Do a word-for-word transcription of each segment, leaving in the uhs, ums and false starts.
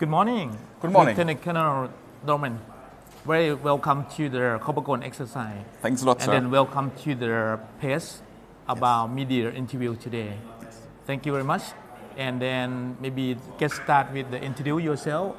Good morning. Good morning. Lieutenant Colonel Dorman. Very welcome to the Copacabana exercise. Thanks a lot, and sir. And then welcome to the PACE about yes. media interview today. Yes. Thank you very much. And then maybe get start with the introduce yourself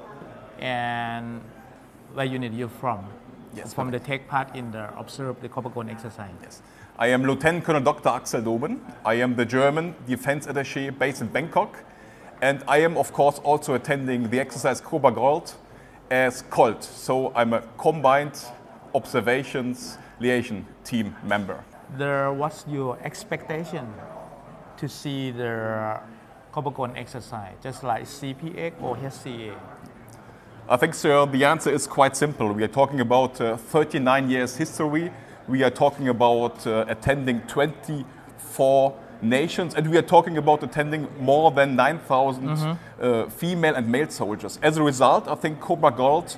and where unit you're from. Yes, from perfect. The take part in the observe the Copacabana exercise. Yes. I am Lieutenant Colonel Doctor Axel Dorman. I am the German Defense Attaché based in Bangkok. And I am, of course, also attending the exercise Cobra Gold as COLT. So I'm a combined observations liaison team member. There, what's your expectation to see the Copacabana exercise, just like C P X or H C A? I think, sir, the answer is quite simple. We are talking about uh, thirty-nine years history. We are talking about uh, attending twenty-four nations, and we are talking about attending more than nine thousand mm-hmm. uh, female and male soldiers. As a result, I think Cobra Gold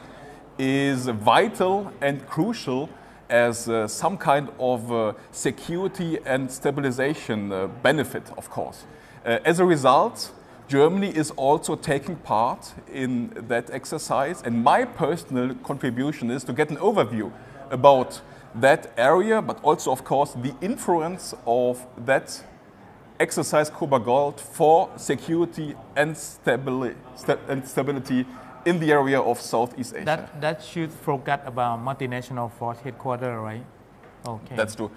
is vital and crucial as uh, some kind of uh, security and stabilization uh, benefit, of course. Uh, as a result, Germany is also taking part in that exercise, and my personal contribution is to get an overview about that area, but also, of course, the influence of that exercise Cobra Gold for security and stability, sta and stability in the area of Southeast Asia. That, that should forget about multinational force headquarters, right? Okay. That's true.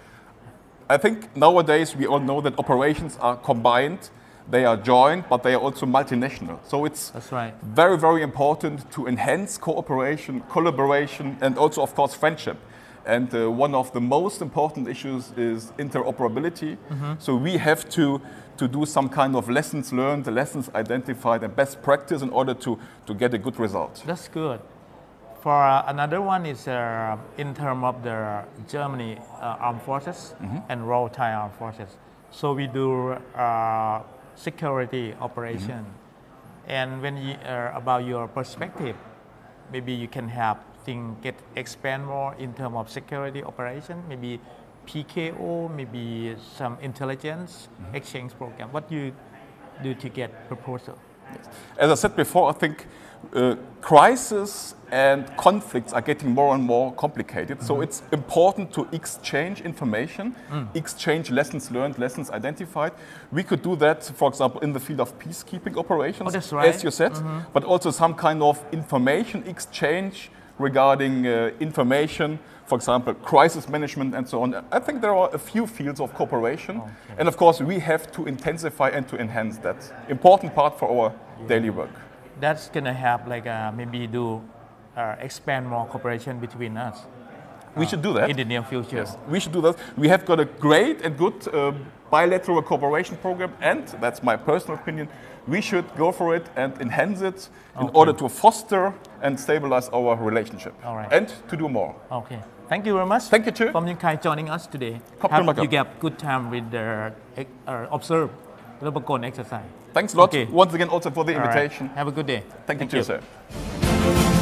I think nowadays we all know that operations are combined, they are joint, but they are also multinational. So it's That's right. very, very important to enhance cooperation, collaboration, and also, of course, friendship. And uh, one of the most important issues is interoperability. Mm-hmm. So we have to, to do some kind of lessons learned, lessons identified, and best practice in order to, to get a good result. That's good. For uh, another one is uh, in terms of the Germany uh, armed forces mm-hmm. and Royal Thai armed forces. So we do uh, security operation. Mm-hmm. And when you, uh, about your perspective, maybe you can have things get expand more in terms of security operation, maybe P K O, maybe some intelligence mm-hmm. exchange program. What do you do to get proposal? Yes. As I said before, I think uh, crises and conflicts are getting more and more complicated. Mm-hmm. So it's important to exchange information, mm. exchange lessons learned, lessons identified. We could do that, for example, in the field of peacekeeping operations, oh, that's right. as you said, mm-hmm. but also some kind of information exchange regarding uh, information, for example, crisis management and so on. I think there are a few fields of cooperation. Okay. And of course, we have to intensify and to enhance that important part for our yeah. daily work. That's going to help, like uh, maybe do uh, expand more cooperation between us. We uh, should do that. In the near future. Yes, we should do that. We have got a great and good uh, bilateral cooperation program, and that's my personal opinion, we should go for it and enhance it in okay. order to foster and stabilize our relationship. All right. And to do more. Okay. Thank you very much. Thank you too. From Yingkai joining us today. Hope you get good time with the uh, observe the Copacabana exercise. Thanks a lot. Okay. Once again also for the invitation. Right. Have a good day. Thank, Thank you you too, sir.